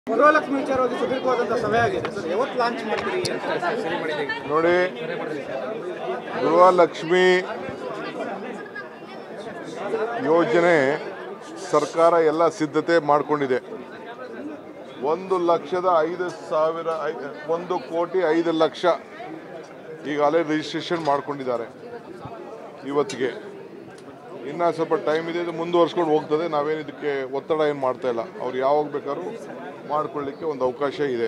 ಗೃಹಲಕ್ಷ್ಮಿ ವಿಚಾರವಾಗಿ ಸುದೀರ್ಘವಾದಂಥ ಸಮಯ ಆಗಿದೆ ಸರ್. ಯಾವತ್ತು ಲಾಂಚ್ ಮಾಡ್ತೀರಿ ಅಂತ ಸರಿ ಮಾಡಿದ್ದೀವಿ ನೋಡಿ. ಗೃಹಲಕ್ಷ್ಮಿ ಯೋಜನೆ ಸರ್ಕಾರ ಎಲ್ಲ ಸಿದ್ಧತೆ ಮಾಡಿಕೊಂಡಿದೆ. 1,05,000 1,05,00,000 ಈಗಾಗಲೇ ರಿಜಿಸ್ಟ್ರೇಷನ್ ಮಾಡ್ಕೊಂಡಿದ್ದಾರೆ. ಇವತ್ತಿಗೆ ಇನ್ನೂ ಸ್ವಲ್ಪ ಟೈಮ್ ಇದೆ, ಇದು ಮುಂದುವರ್ಸ್ಕೊಂಡು ಹೋಗ್ತದೆ. ನಾವೇನು ಇದಕ್ಕೆ ಒತ್ತಡ ಏನು ಮಾಡ್ತಾ ಇಲ್ಲ. ಅವ್ರು ಯಾವಾಗ ಬೇಕಾದ್ರೂ ಮಾಡ್ಕೊಳ್ಳಿಕ್ಕೆ ಒಂದು ಅವಕಾಶ ಇದೆ.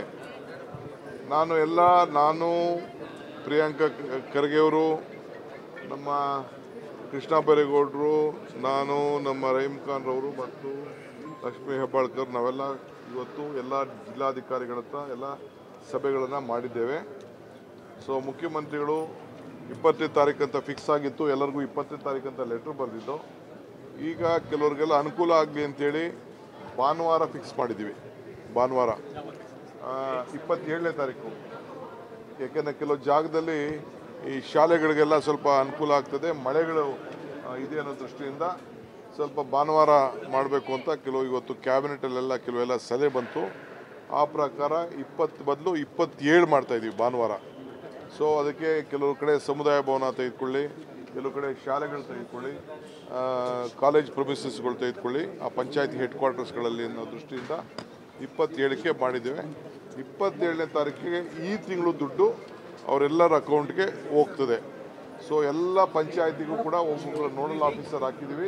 ನಾನು ಪ್ರಿಯಾಂಕಾ ಖರ್ಗೆಯವರು, ನಮ್ಮ ಕೃಷ್ಣ ಬೈರೇಗೌಡರು, ನಾನು, ನಮ್ಮ ರಹೀಮ್ ಖಾನ್ ರವರು ಮತ್ತು ಲಕ್ಷ್ಮೀ ಹೆಬ್ಬಾಳ್ಕರ್ ನಾವೆಲ್ಲ ಇವತ್ತು ಎಲ್ಲ ಜಿಲ್ಲಾಧಿಕಾರಿಗಳ ಹತ್ರ ಎಲ್ಲ ಸಭೆಗಳನ್ನು ಮಾಡಿದ್ದೇವೆ. ಸೊ ಮುಖ್ಯಮಂತ್ರಿಗಳು 20ನೇ ತಾರೀಕು ಅಂತ ಫಿಕ್ಸ್ ಆಗಿತ್ತು. ಎಲ್ಲರಿಗೂ 20ನೇ ತಾರೀಕು ಅಂತ ಲೆಟ್ರ್ ಬರೆದಿದ್ದು. ಈಗ ಕೆಲವ್ರಿಗೆಲ್ಲ ಅನುಕೂಲ ಆಗಲಿ ಅಂತೇಳಿ ಭಾನುವಾರ ಫಿಕ್ಸ್ ಮಾಡಿದ್ದೀವಿ. ಭಾನುವಾರ 27ನೇ ತಾರೀಕು. ಯಾಕೆಂದರೆ ಕೆಲವು ಜಾಗದಲ್ಲಿ ಈ ಶಾಲೆಗಳಿಗೆಲ್ಲ ಸ್ವಲ್ಪ ಅನುಕೂಲ ಆಗ್ತದೆ, ಮಳೆಗಳು ಇದೆ ಅನ್ನೋ ದೃಷ್ಟಿಯಿಂದ ಸ್ವಲ್ಪ ಭಾನುವಾರ ಮಾಡಬೇಕು ಅಂತ ಇವತ್ತು ಕ್ಯಾಬಿನೆಟಲ್ಲೆಲ್ಲ ಕೆಲವೆಲ್ಲ ಸಲಹೆ ಬಂತು. ಆ ಪ್ರಕಾರ 20 ಬದಲು 27 ಮಾಡ್ತಾಯಿದ್ದೀವಿ ಭಾನುವಾರ. ಸೊ ಅದಕ್ಕೆ ಕೆಲವು ಕಡೆ ಸಮುದಾಯ ಭವನ ತೆಗೆದುಕೊಳ್ಳಿ, ಕೆಲವು ಕಡೆ ಶಾಲೆಗಳು ತೆಗೆದುಕೊಳ್ಳಿ, ಕಾಲೇಜ್ ಪ್ರೊಮಿಸಸ್ಗಳು ತೆಗೆದುಕೊಳ್ಳಿ, ಆ ಪಂಚಾಯತಿ ಹೆಡ್ ಕ್ವಾರ್ಟರ್ಸ್ಗಳಲ್ಲಿ ಅನ್ನೋ ದೃಷ್ಟಿಯಿಂದ 27ಕ್ಕೆ ಮಾಡಿದ್ದೇವೆ. 27ನೇ ತಾರೀಕಿಗೆ ಈ ತಿಂಗಳು ದುಡ್ಡು ಅವರೆಲ್ಲರ ಅಕೌಂಟ್ಗೆ ಹೋಗ್ತದೆ. ಸೊ ಎಲ್ಲ ಪಂಚಾಯತಿಗೂ ಕೂಡ ಒಬ್ಬೊಬ್ಬರು ನೋಡಲ್ ಆಫೀಸರ್ ಹಾಕಿದ್ದೀವಿ.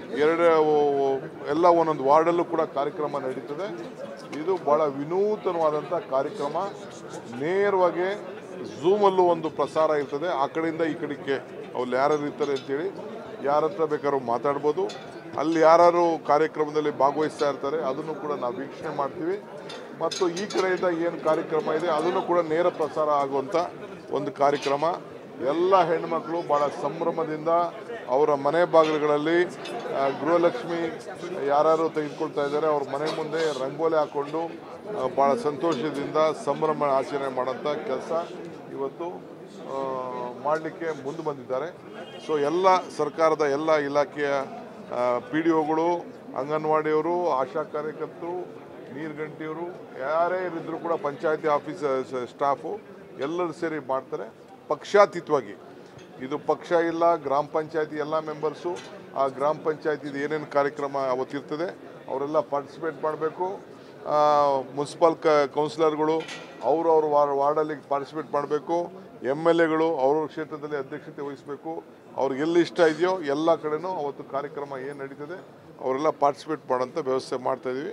ಎಲ್ಲ ಒಂದೊಂದು ವಾರ್ಡಲ್ಲೂ ಕೂಡ ಕಾರ್ಯಕ್ರಮ ನಡೀತದೆ. ಇದು ಭಾಳ ವಿನೂತನವಾದಂಥ ಕಾರ್ಯಕ್ರಮ. ನೇರವಾಗಿ ಝೂಮಲ್ಲೂ ಒಂದು ಪ್ರಸಾರ ಇರ್ತದೆ. ಆ ಕಡೆಯಿಂದ ಈ ಕಡೆಗೆ ಅವ್ರು ಯಾರು ಇರ್ತಾರೆ ಅಂತೇಳಿ ಯಾರ ಹತ್ರ ಬೇಕಾದ್ರೂ ಮಾತಾಡ್ಬೋದು. ಅಲ್ಲಿ ಯಾರು ಕಾರ್ಯಕ್ರಮದಲ್ಲಿ ಭಾಗವಹಿಸ್ತಾ ಇರ್ತಾರೆ ಅದನ್ನು ಕೂಡ ನಾವು ವೀಕ್ಷಣೆ ಮಾಡ್ತೀವಿ. ಮತ್ತು ಈ ಕಡೆಯಿಂದ ಏನು ಕಾರ್ಯಕ್ರಮ ಇದೆ ಅದನ್ನು ಕೂಡ ನೇರ ಪ್ರಸಾರ ಆಗುವಂಥ ಒಂದು ಕಾರ್ಯಕ್ರಮ. ಎಲ್ಲ ಹೆಣ್ಮಕ್ಳು ಭಾಳ ಸಂಭ್ರಮದಿಂದ ಅವರ ಮನೆ ಬಾಗಿಲುಗಳಲ್ಲಿ ಗೃಹಲಕ್ಷ್ಮಿ ಯಾರು ತೆಗೆದುಕೊಳ್ತಾ ಇದ್ದಾರೆ ಅವ್ರ ಮನೆ ಮುಂದೆ ರಂಗೋಲಿ ಹಾಕ್ಕೊಂಡು ಭಾಳ ಸಂತೋಷದಿಂದ ಸಂಭ್ರಮ ಆಚರಣೆ ಮಾಡೋಂಥ ಕೆಲಸ ಇವತ್ತು ಮಾಡಲಿಕ್ಕೆ ಮುಂದೆ ಬಂದಿದ್ದಾರೆ. ಸೊ ಎಲ್ಲ ಸರ್ಕಾರದ ಎಲ್ಲ ಇಲಾಖೆಯ PDOಗಳು, ಅಂಗನವಾಡಿಯವರು, ಆಶಾ ಕಾರ್ಯಕರ್ತರು, ನೀರ್ಗಂಟಿಯವರು ಯಾರೇ ಇರಿದ್ರು ಕೂಡ ಪಂಚಾಯತಿ ಆಫೀಸ್ ಸ್ಟಾಫು ಎಲ್ಲರೂ ಸೇರಿ ಮಾಡ್ತಾರೆ ಪಕ್ಷಾತೀತವಾಗಿ. ಇದು ಪಕ್ಷ ಇಲ್ಲ, ಗ್ರಾಮ ಪಂಚಾಯತಿ ಎಲ್ಲ ಮೆಂಬರ್ಸು ಆ ಗ್ರಾಮ ಪಂಚಾಯತಿದು ಏನೇನು ಕಾರ್ಯಕ್ರಮ ಅವತ್ತಿರ್ತದೆ ಅವರೆಲ್ಲ ಪಾರ್ಟಿಸಿಪೇಟ್ ಮಾಡಬೇಕು. ಮುನ್ಸಿಪಲ್ ಕೌನ್ಸಿಲರ್ಗಳು ಅವ್ರ ವಾರ್ಡಲ್ಲಿ ಪಾರ್ಟಿಸಿಪೇಟ್ ಮಾಡಬೇಕು. MLAಗಳು ಅವ್ರವ್ರ ಕ್ಷೇತ್ರದಲ್ಲಿ ಅಧ್ಯಕ್ಷತೆ ವಹಿಸಬೇಕು. ಅವ್ರಿಗೆ ಎಲ್ಲಿ ಇಷ್ಟ ಇದೆಯೋ ಎಲ್ಲ ಕಡೆನೂ ಅವತ್ತು ಕಾರ್ಯಕ್ರಮ ಏನು ನಡೀತದೆ ಅವರೆಲ್ಲ ಪಾರ್ಟಿಸಿಪೇಟ್ ಮಾಡೋಂಥ ವ್ಯವಸ್ಥೆ ಮಾಡ್ತಾಯಿದ್ದೀವಿ.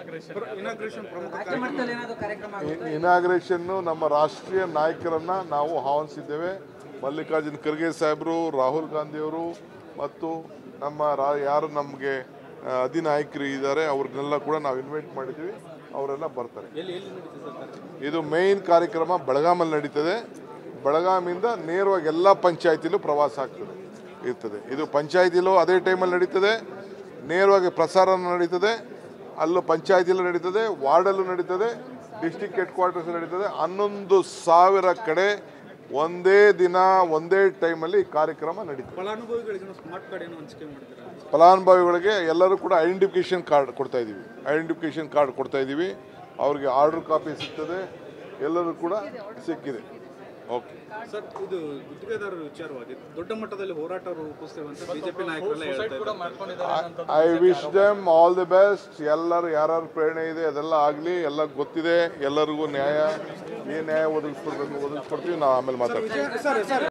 ಇನಾಗ್ರೇಷನ್ನು ನಮ್ಮ ರಾಷ್ಟ್ರೀಯ ನಾಯಕರನ್ನು ನಾವು ಆಹ್ವಾನಿಸಿದ್ದೇವೆ. ಮಲ್ಲಿಕಾರ್ಜುನ್ ಖರ್ಗೆ ಸಾಹೇಬರು, ರಾಹುಲ್ ಗಾಂಧಿಯವರು ಮತ್ತು ನಮ್ಮ ಯಾರು ನಮಗೆ ಅಧಿನಾಯಕರು ಇದ್ದಾರೆ ಅವ್ರನ್ನೆಲ್ಲ ಕೂಡ ನಾವು ಇನ್ವೈಟ್ ಮಾಡಿದ್ದೀವಿ. ಅವರೆಲ್ಲ ಬರ್ತಾರೆ. ಇದು ಮೇಯ್ನ್ ಕಾರ್ಯಕ್ರಮ ಬೆಳಗಾಮಲ್ಲಿ ನಡೀತದೆ. ಬೆಳಗಾಮಿಂದ ನೇರವಾಗಿ ಎಲ್ಲ ಪಂಚಾಯತಿಲೂ ಪ್ರವಾಸ ಇರ್ತದೆ. ಇದು ಪಂಚಾಯತಿಲೂ ಅದೇ ಟೈಮಲ್ಲಿ ನಡೀತದೆ, ನೇರವಾಗಿ ಪ್ರಸಾರ ನಡೀತದೆ. ಅಲ್ಲೂ ಪಂಚಾಯತಿಲೂ ನಡೀತದೆ, ವಾರ್ಡಲ್ಲೂ ನಡೀತದೆ, ಡಿಸ್ಟಿಕ್ ಹೆಡ್ ಕ್ವಾರ್ಟರ್ಸ್ ನಡೀತದೆ. 11,000 ಕಡೆ ಒಂದೇ ದಿನ ಒಂದೇ ಟೈಮಲ್ಲಿ ಕಾರ್ಯಕ್ರಮ ನಡೀತದೆ. ಫಲಾನುಭವಿಗಳಿಗೆ ಎಲ್ಲರೂ ಕೂಡ ಐಡೆಂಟಿಫಿಕೇಷನ್ ಕಾರ್ಡ್ ಕೊಡ್ತಾ ಇದ್ದೀವಿ. ಅವ್ರಿಗೆ ಆರ್ಡರ್ ಕಾಪಿ ಸಿಗ್ತದೆ, ಎಲ್ಲರೂ ಕೂಡ ಸಿಕ್ಕಿದೆ. ಓಕೆ ಸರ್, ಇದು ಗುತ್ತಿಗೆದಾರರ ವಿಚಾರವಾಗಿ ದೊಡ್ಡ ಮಟ್ಟದಲ್ಲಿ ಹೋರಾಟ ರೂಪಿಸ್ತೇವೆ ಅಂತ ಬಿಜೆಪಿ ನಾಯಕರೆಲ್ಲ ಹೇಳ್ತಾರೆ. I wish them all the best. ಎಲ್ಲರೂ ಯಾರು ಪ್ರೇರಣೆ ಇದೆ ಅದೆಲ್ಲ ಆಗಲಿ. ಎಲ್ಲ ಗೊತ್ತಿದೆ ಎಲ್ಲರಿಗೂ ನ್ಯಾಯ ಒದಗಿಸ್ಕೊಡ್ತೀವಿ. ನಾವು ಆಮೇಲೆ ಮಾತಾಡ್ತೀವಿ.